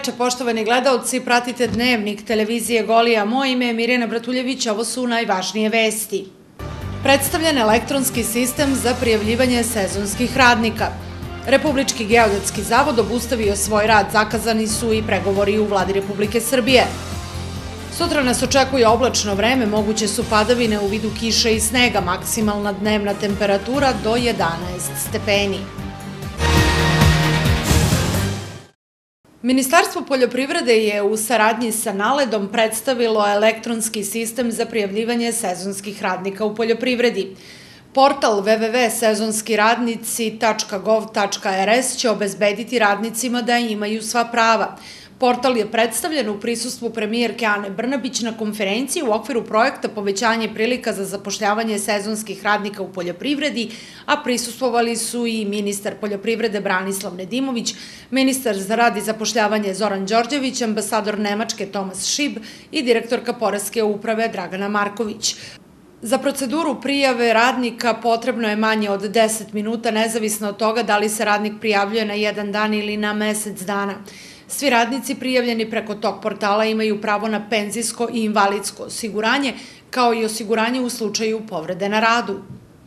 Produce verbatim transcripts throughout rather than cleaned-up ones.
veče, poštovani gledaoci, pratite Dnevnik televizije Golija. Moje ime je Mirjana Bratuljević, ovo su najvažnije vesti. Predstavljen elektronski sistem za prijavljivanje sezonskih radnika. Republički geodetski zavod obustavio svoj rad, zakazani su i pregovori u vladi Republike Srbije. Sutra nas očekuje oblačno vreme, moguće su padavine u vidu kiše i snega, maksimalna dnevna temperatura do jedanaest stepeni. Ministarstvo poljoprivrede je u saradnji sa Naledom predstavilo elektronski sistem za prijavljivanje sezonskih radnika u poljoprivredi. Portal w w w tačka sezonski radnici tačka gov tačka r s će obezbediti radnicima da imaju sva prava. Portal je predstavljen u prisustvu premijerke Ane Brnabić na konferenciji u okviru projekta Povećanje prilika za zapošljavanje sezonskih radnika u poljoprivredi, a prisustvovali su i ministar poljoprivrede Branislav Nedimović, ministar za rad i zapošljavanje Zoran Đorđević, ambasador Nemačke Tomas Šib i direktorka Poreske uprave Dragana Marković. Za proceduru prijave radnika potrebno je manje od deset minuta, nezavisno od toga da li se radnik prijavljuje na jedan dan ili na mesec dana. Svi radnici prijavljeni preko tog portala imaju pravo na penzijsko i invalidsko osiguranje, kao i osiguranje u slučaju povrede na radu.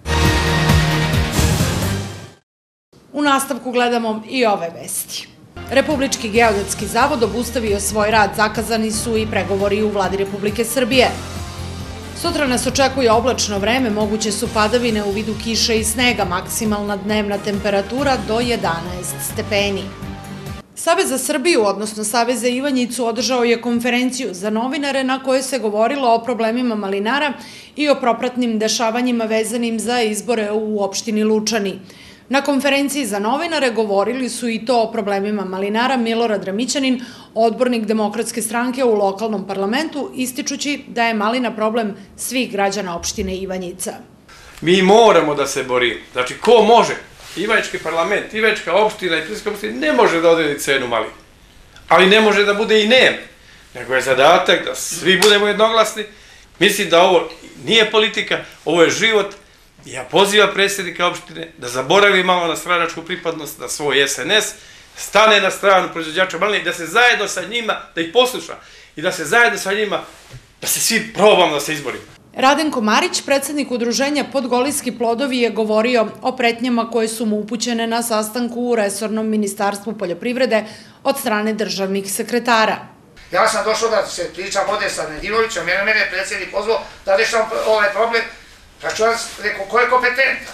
U nastavku gledamo i ove vesti. Republički geodetski zavod obustavio svoj rad, zakazani su i pregovori u vladi Republike Srbije. Sutra nas očekuje oblačno vreme, moguće su padavine u vidu kiše i snega, maksimalna dnevna temperatura do jedanaest stepeni. Savez za Srbiju, odnosno Savez za Ivanjicu, održao je konferenciju za novinare na kojoj se govorilo o problemima malinara i o propratnim dešavanjima vezanim za izbore u opštini Lučani. Na konferenciji za novinare govorili su i to o problemima malinara Milorad Ramićanin, odbornik Demokratske stranke u lokalnom parlamentu, ističući da je malina problem svih građana opštine Ivanjica. Mi moramo da se borimo. Znači, ko može? Ivanjički parlament, Ivanjička opština i Prištinska opština ne može da odredi cenu malina. Ali ne može da bude i nema. Nego je zadatak da svi budemo jednoglasni. Mislim da ovo nije politika, ovo je život. Ja pozivam predsjednika opštine da zaboravi malo na stranačku pripadnost, na svoj S N S, stane na stranu proizvođača malina i da se zajedno sa njima, da ih posluša i da se zajedno sa njima, da se svi probamo da se izborimo. Radenko Marić, predsjednik udruženja Podgolijski plodovi, je govorio o pretnjama koje su mu upućene na sastanku u resornom ministarstvu poljoprivrede od strane državnih sekretara. Ja sam došao da se pričam ovdje sa Nedimovićem, jer mene je predsjednik pozvao da rešam ovaj problem. Pa ću vam rekao, ko je kompetentan?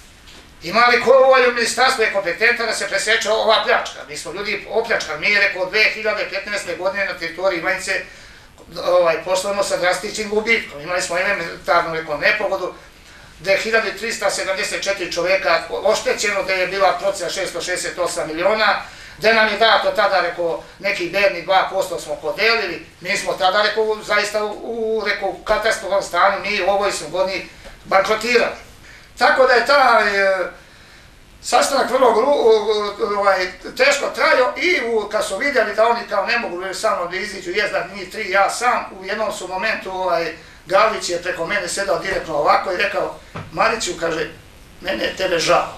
Ima li ko u ovoj ministarstvu je kompetentan da se preseče ova pljačka? Mi smo ljudi opljačkani. Mi je rekao od dve hiljade petnaeste. godine na teritoriji Ivanjice poslovimo sa drastičnim gubitkom. Imali smo elementarnu nepogodu, gde je hiljadu trista sedamdeset četiri čoveka oštećeno, gde je bila procena šesto šezdeset osam miliona, gde nam je dato tada, rekao, neki bedni dva posto smo podelili. Mi smo tada, rekao, zaista u katastrofalnom stanju, mi u ovoj smo godini bankrotirali. Tako da je taj sastanak vrlo teško trajao i kad su vidjeli da oni kao ne mogu sa mnom da iziđu, jest da njih tri, ja sam, u jednom su momentu Gavrić je preko mene sedao direktno ovako i rekao, Mariću, kaže, mene je tebe žao.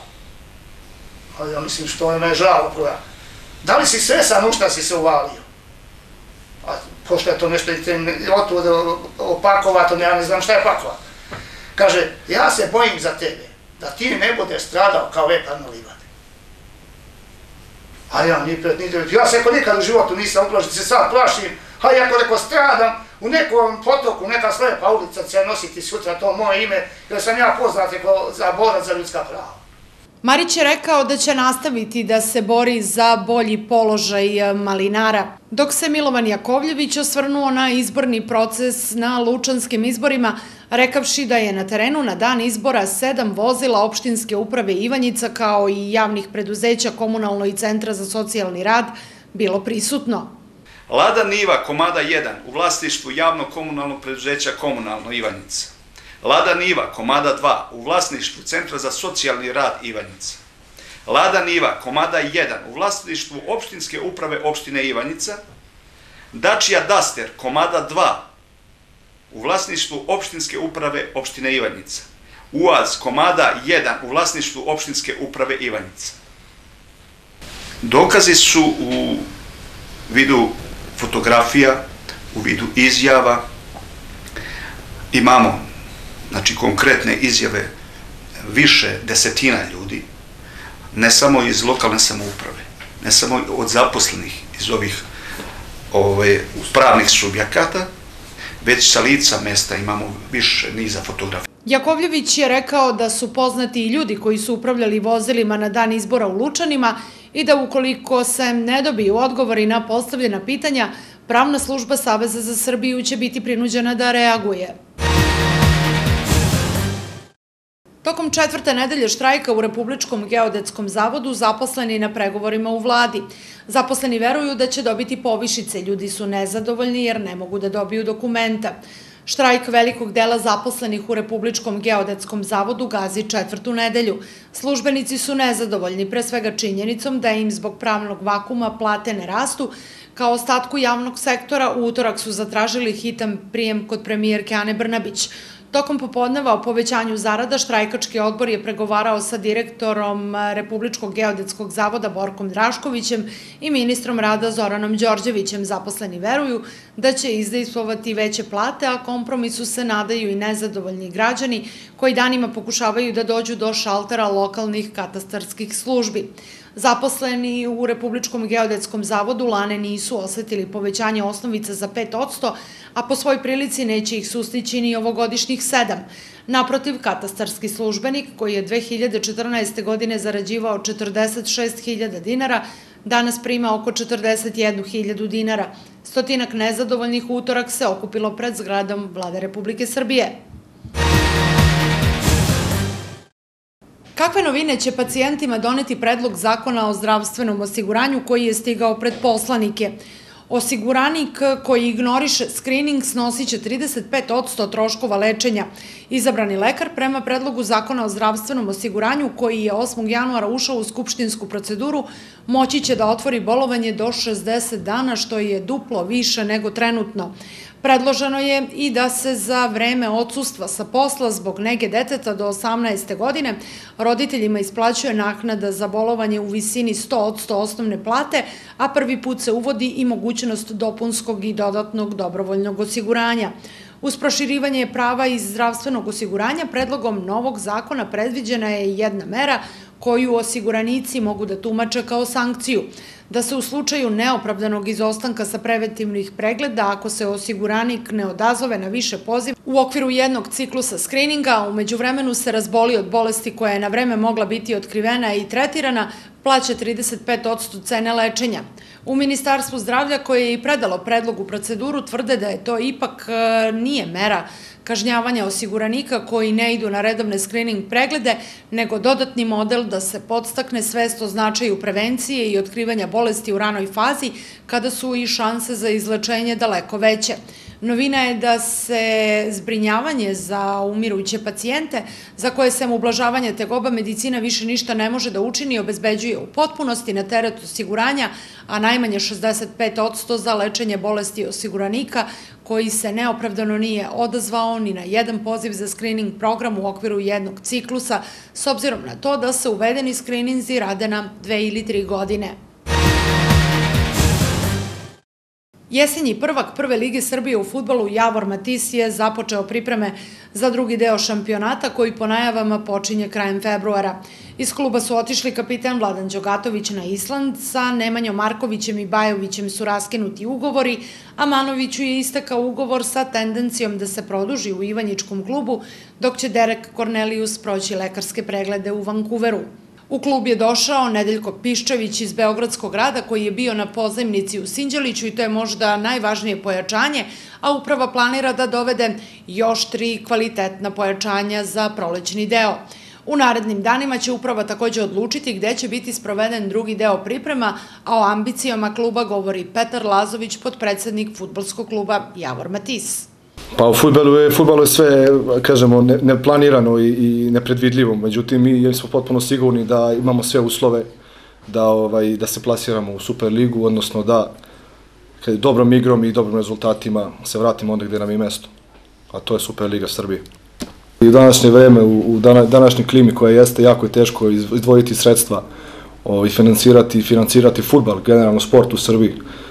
Ali ja mislim, što je me žao, da li si svesan u šta si se uvalio? Pošto je to nešto otud opakovato, ja ne znam šta je pakovato. Kaže, ja se bojim za tebe, da ti ne budeš stradao kao vepar na livadi. A ja ja se nikad u životu nisam uplašio, se sad plašim, a ja ako stradam u nekom potoku, neka slepa ulica će nositi sutra to moje ime, jer sam ja poznat za borac za ljudska prava. Marić je rekao da će nastaviti da se bori za bolji položaj malinara, dok se Milovan Jakovljević osvrnuo na izborni proces na lučanskim izborima, rekavši da je na terenu na dan izbora sedam vozila opštinske uprave Ivanjica kao i javnih preduzeća Komunalno i Centra za socijalni rad bilo prisutno. Lada Niva komada jedan u vlasništvu javnog komunalnog preduzeća Komunalno Ivanjica. Lada Niva komada dva u vlasništvu Centra za socijalni rad Ivanjica. Lada Niva komada jedan u vlasništvu opštinske uprave opštine Ivanjica. Dačija Duster komada dva u vlasništvu opštinske uprave opštine Ivanjica. Uaz komada jedan u vlasništvu opštinske uprave Ivanjica. Dokazi su u vidu fotografija, u vidu izjava. Imamo, znači, konkretne izjave više desetina ljudi, ne samo iz lokalne samouprave, ne samo od zaposlenih iz ovih pravnih subjekata, već sa lica mesta imamo više niza fotografija. Jakovljević je rekao da su poznati i ljudi koji su upravljali vozilima na dan izbora u Lučanima i da ukoliko se ne dobiju odgovori na postavljena pitanja, pravna služba Saveza za Srbiju će biti prinuđena da reaguje. Tokom četvrte nedelje štrajka u Republičkom geodetskom zavodu zaposleni na pregovorima u vladi. Zaposleni veruju da će dobiti povišice, ljudi su nezadovoljni jer ne mogu da dobiju dokumenta. Štrajk velikog dela zaposlenih u Republičkom geodetskom zavodu gazi četvrtu nedelju. Službenici su nezadovoljni pre svega činjenicom da im zbog pravnog vakuma plate ne rastu. Kao ostatku javnog sektora u utorak su zatražili hitan prijem kod premijerke Ane Brnabić. Tokom popodneva o povećanju zarada štrajkački odbor je pregovarao sa direktorom Republičkog geodetskog zavoda Borkom Draškovićem i ministrom rada Zoranom Đorđevićem. Zaposleni veruju da će izdejstvovati veće plate, a kompromisu se nadaju i nezadovoljni građani koji danima pokušavaju da dođu do šaltera lokalnih katastarskih službi. Zaposleni u Republičkom geodetskom zavodu lane nisu osetili povećanje osnovica za pet posto, a po svoj prilici neće ih sustići ni ovogodišnjih sedam. Naprotiv, katastarski službenik, koji je dve hiljade četrnaeste. godine zarađivao četrdeset šest hiljada dinara, danas prima oko četrdeset jednu hiljadu dinara. Stotinak nezadovoljnih utorak se okupilo pred zgradom Vlade Republike Srbije. Kakve novine će pacijentima doneti predlog zakona o zdravstvenom osiguranju koji je stigao pred poslanike? Osiguranik koji ignoriše skrining snosit će trideset pet posto troškova lečenja. Izabrani lekar prema predlogu zakona o zdravstvenom osiguranju koji je osmog januara ušao u skupštinsku proceduru moći će da otvori bolovanje do šezdeset dana, što je duplo više nego trenutno. Predloženo je i da se za vreme odsustva sa posla zbog nege deteta do osamnaeste. godine roditeljima isplaćuje naknada za bolovanje u visini sto posto osnovne plate, a prvi put se uvodi i mogućnost dopunskog i dodatnog dobrovoljnog osiguranja. Uz proširivanje prava iz zdravstvenog osiguranja, predlogom novog zakona predviđena je jedna mera koju osiguranici mogu da tumače kao sankciju, da se u slučaju neopravdanog izostanka sa preventivnih pregleda, ako se osiguranik ne odazove na više poziv u okviru jednog ciklusa skrininga, a umeđu vremenu se razboli od bolesti koja je na vreme mogla biti otkrivena i tretirana, plaća trideset pet posto cene lečenja. U Ministarstvu zdravlja, koje je i predalo predlog u proceduru, tvrde da je to ipak nije mera kažnjavanja osiguranika koji ne idu na redovne skrining preglede, nego dodatni model da se podstakne svest o značaju prevencije i otkrivanja bolesti u ranoj fazi, kada su i šanse za izlečenje daleko veće. Novina je da se zbrinjavanje za umiruće pacijente, za koje sem ublažavanja tegoba medicina više ništa ne može da učini, obezbeđuje u potpunosti na teret osiguranja, a najmanje šezdeset pet posto za lečenje bolesti osiguranika koji se neopravdano nije odazvao ni na jedan poziv za skrining program u okviru jednog ciklusa, s obzirom na to da se uvedeni skrininzi rade na dve ili tri godine. Jesenji prvak Prve lige Srbije u fudbalu Javor Matis je započeo pripreme za drugi deo šampionata koji po najavama počinje krajem februara. Iz kluba su otišli kapitan Vladan Đogatović na Island, sa Nemanjom Markovićem i Bajovićem su raskinuti ugovori, a Manoviću je istekao ugovor sa tendencijom da se produži u Ivanjičkom klubu, dok će Derek Kornelijus proći lekarske preglede u Vankuveru. U klub je došao Nedeljko Piščević iz Beogradskog grada koji je bio na pozajmnici u Sinđeliću i to je možda najvažnije pojačanje, a uprava planira da dovede još tri kvalitetna pojačanja za prolećni deo. U narednim danima će uprava takođe odlučiti gde će biti sproveden drugi deo priprema, a o ambicijama kluba govori Petar Lazović, potpredsednik fudbalskog kluba Javor Matis. Pa u fudbalu je, fudbalu je sve, kažemo, neplanirano i, i nepredvidljivo, međutim mi smo potpuno sigurni da imamo sve uslove da, ovaj, da se plasiramo u Superligu, odnosno da dobrom igrom i dobrim rezultatima se vratimo onda gde nam je mesto, a to je Superliga Srbije. I u današnje vreme, u, u današnjoj klimi koja jeste jako je teško izdvojiti sredstva i financirati, financirati fudbal, generalno sport u Srbiji.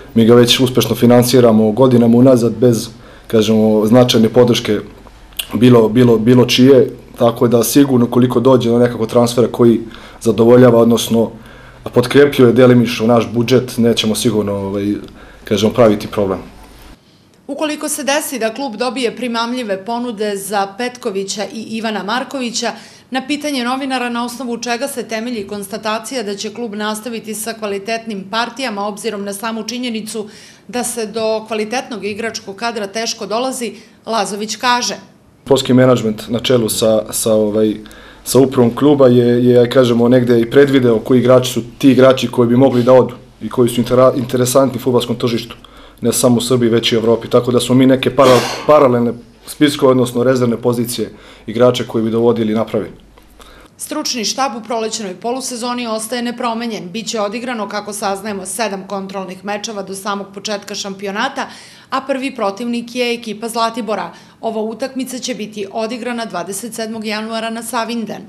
mi ga već uspešno finansiramo godinama unazad bez, kažemo, značajne podrške bilo, bilo, bilo čije, tako da sigurno koliko dođe do nekako transfera koji zadovoljava, odnosno potkrepljuje delimično naš budžet, nećemo sigurno, ovaj, kažemo, praviti problem. Ukoliko se desi da klub dobije primamljive ponude za Petkovića i Ivana Markovića, na pitanje novinara na osnovu čega se temelji konstatacija da će klub nastaviti sa kvalitetnim partijama, obzirom na samu činjenicu da se do kvalitetnog igračkog kadra teško dolazi, Lazović kaže. Sportski menadžment na čelu sa, sa, ovaj, sa upravom kluba je, je, kažemo, negde i predvideo koji igrači su ti igrači koji bi mogli da odu i koji su interesantni u fudbalskom tržištu, ne samo u Srbiji, već i u Evropi. Tako da smo mi neke para, paralelne spiskove, odnosno rezervne pozicije igrača koji bi dovodili i napravili. Stručni štab u prolećnoj polusezoni ostaje nepromenjen. Biće odigrano, kako saznajemo, sedam kontrolnih mečeva do samog početka šampionata, a prvi protivnik je ekipa Zlatibora. Ova utakmica će biti odigrana dvadeset sedmog januara na Savinjden.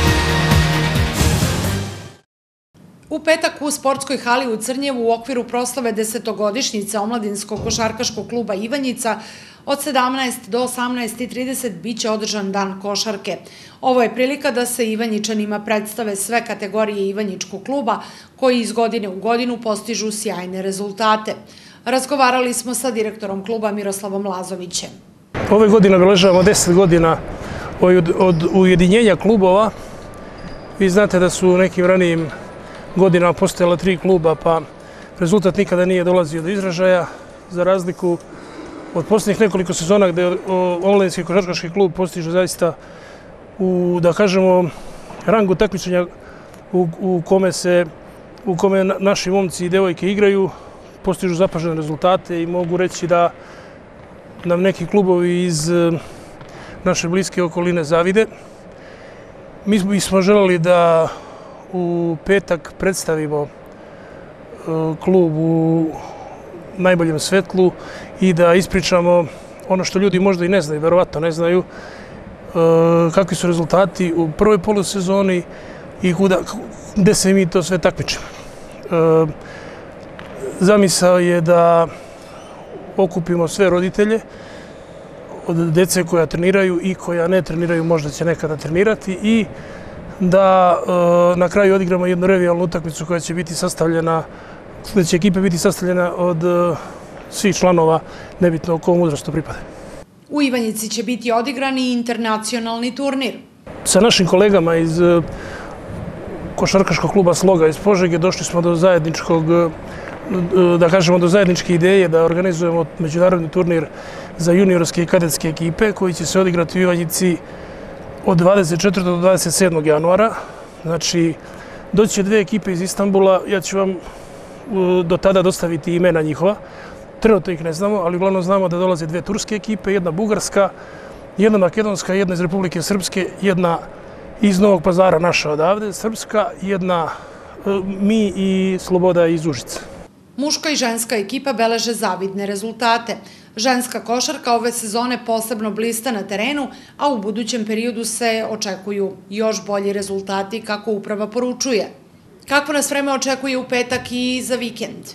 U petak u sportskoj hali u Crnjevu u okviru proslave desetogodišnjice omladinskog košarkaškog kluba Ivanjica od sedamnaest do osamnaest i trideset biće održan dan košarke. Ovo je prilika da se Ivanjičanima predstave sve kategorije Ivanjičkog kluba koji iz godine u godinu postižu sjajne rezultate. Razgovarali smo sa direktorom kluba Miroslavom Lazovićem. Ove godine obeležavamo deset godina od, od ujedinjenja klubova. Vi znate da su u nekim ranijim godinama postojala tri kluba, pa rezultat nikada nije dolazio do izražaja, za razliku od posljednjih nekoliko sezona gde omladinski košarkaški klub postiže zaista u, da kažemo, rangu takmičenja u, u kome se, u kome naši momci i devojke igraju, postižu zapažene rezultate i mogu reći da nam neki klubovi iz naše bliske okoline zavide. Mi bismo želeli da u petak predstavimo klub u najboljem svetlu i da ispričamo ono što ljudi možda i ne znaju, verovatno ne znaju, kakvi su rezultati u prvoj polusezoni i kuda, gde se mi to sve takmičimo. Zamisao je da okupimo sve roditelje od dece koja treniraju i koja ne treniraju, možda će nekada trenirati, i da na kraju odigramo jednu revijalnu utakmicu koja će biti sastavljena, da će ekipa biti sastavljena od svih članova, nebitno o kom uzrastu pripade. U Ivanjici će biti odigran i internacionalni turnir. Sa našim kolegama iz košarkaškog kluba Sloga iz Požege došli smo do zajedničkog, da kažemo, do zajedničke ideje da organizujemo međunarodni turnir za juniorske i kadetske ekipe koji će se odigrati u Ivanjici od dvadeset četvrtog do dvadeset sedmog januara. Znači, doći će dve ekipe iz Istanbula, ja ću vam do tada dostaviti imena njihova. Trenutno ih ne znamo, ali uglavnom znamo da dolaze dve turske ekipe, jedna bugarska, jedna makedonska, jedna iz Republike Srpske, jedna iz Novog Pazara, naša odavde, srpska, jedna mi i Sloboda iz Užica. Muška i ženska ekipa beleže zavidne rezultate. Ženska košarka ove sezone posebno blista na terenu, a u budućem periodu se očekuju još bolji rezultati, kako uprava poručuje. Kako nas vreme očekuje u petak i za vikend?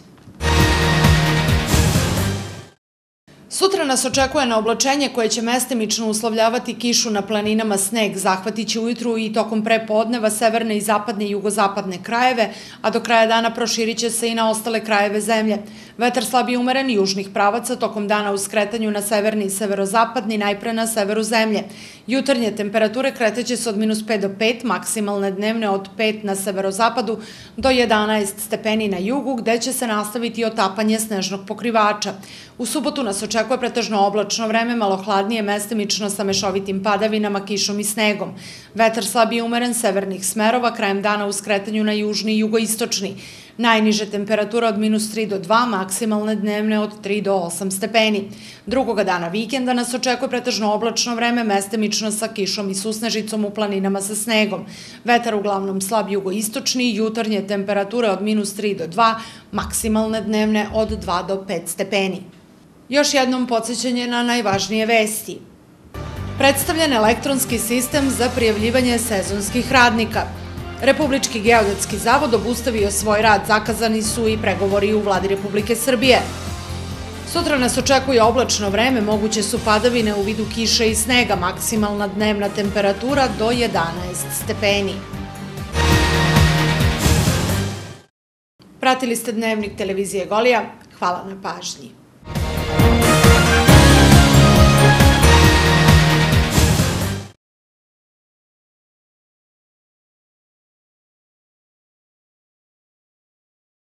Sutra nas očekuje na oblačenje koje će mestimično uslovljavati kišu na planinama, sneg. Zahvatit će ujutru i tokom prepodneva severne i zapadne i jugozapadne krajeve, a do kraja dana proširit će se i na ostale krajeve zemlje. Vetar slab i umeren južnih pravaca tokom dana u skretanju na severni i severozapadni, najpre na severu zemlje. Jutarnje temperature kretaće se od minus pet do pet, maksimalne dnevne od pet na severozapadu do jedanaest stepeni na jugu, gde će se nastaviti otapanje snežnog pokrivača. U subotu nas očekuje pretežno oblačno vreme, malo hladnije, mestimično sa mešovitim padavinama, kišom i snegom. Vetar slab i umeren severnih smerova, krajem dana u skretanju na južni i jugoistočni. Najniže temperatura od minus tri do dva, maksimalne dnevne od tri do osam stepeni. Drugoga dana vikenda nas očekuje pretežno oblačno vreme, mestimično sa kišom i susnežicom, u planinama sa snegom. Vetar uglavnom slab jugoistočni, jutarnje temperature od minus tri do dva, maksimalne dnevne od dva do pet stepeni. Još jednom podsjećanje na najvažnije vesti. Predstavljen elektronski sistem za prijavljivanje sezonskih radnika. Republički geodetski zavod obustavio svoj rad, zakazani su i pregovori u vladi Republike Srbije. Sutra nas očekuje oblačno vreme, moguće su padavine u vidu kiše i snega, maksimalna dnevna temperatura do jedanaest stepeni. Pratili ste Dnevnik televizije Golija, hvala na pažnji.